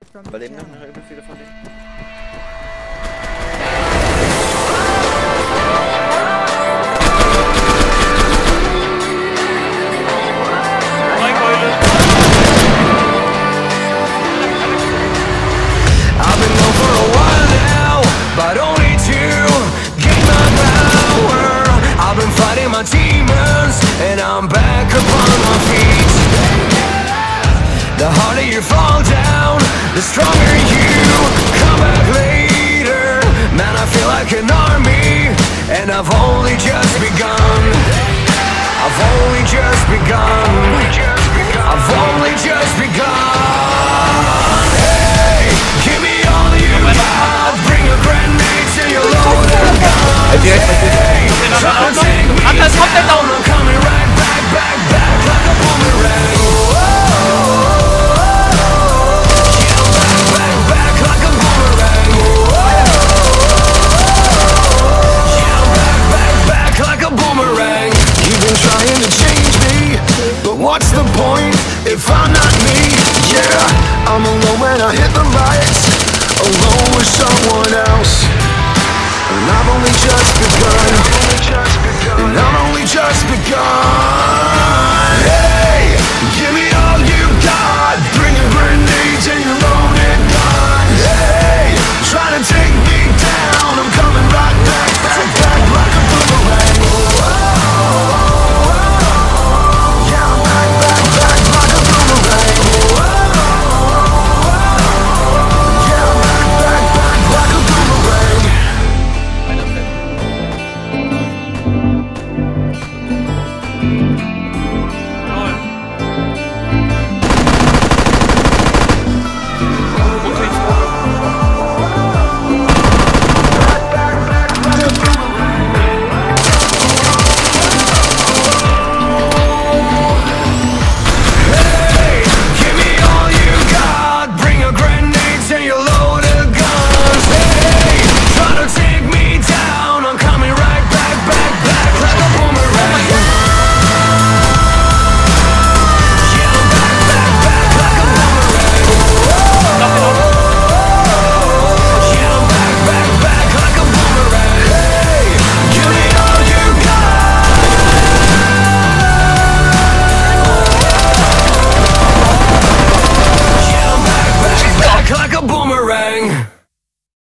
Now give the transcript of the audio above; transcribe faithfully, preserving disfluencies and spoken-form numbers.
Überleben noch übel viele von denen. Demons, and I'm back upon my feet. The harder you fall down, the stronger you come back later. Man, I feel like an army, and I've only just begun. I've only just begun. I've only just begun. Hey, give me all you got. Bring your grenades and your loaded guns. Hey, try to take me down. I'm coming right back, back, back like a boomerang. Yeah, back, back, back like a boomerang. Yeah, back, back, back like a boomerang. You've been trying to change me, but what's the point if I'm not me? Yeah, I'm alone when I hit the lights, alone with someone else. And I've only just begun, and I've only just begun.